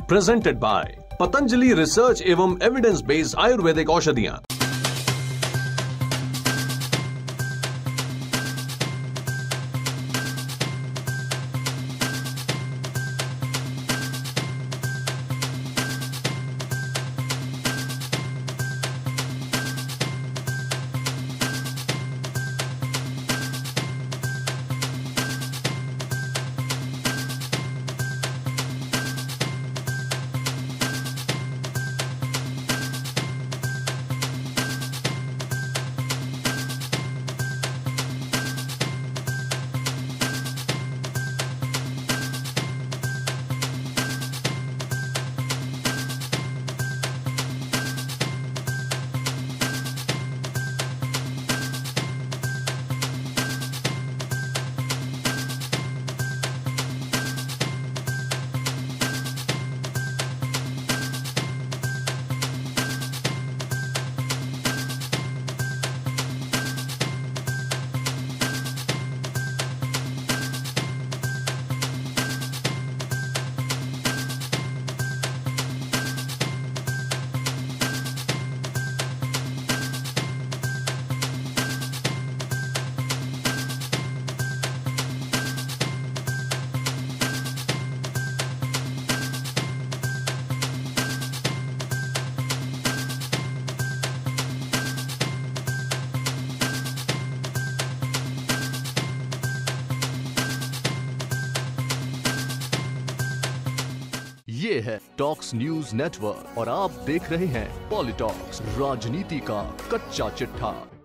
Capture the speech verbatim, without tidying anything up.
Presented by Patanjali research एवं evidence based ayurvedic औषधियाँ। ये है टॉक्स न्यूज नेटवर्क और आप देख रहे हैं पॉलिटॉक्स, राजनीति का कच्चा चिट्ठा।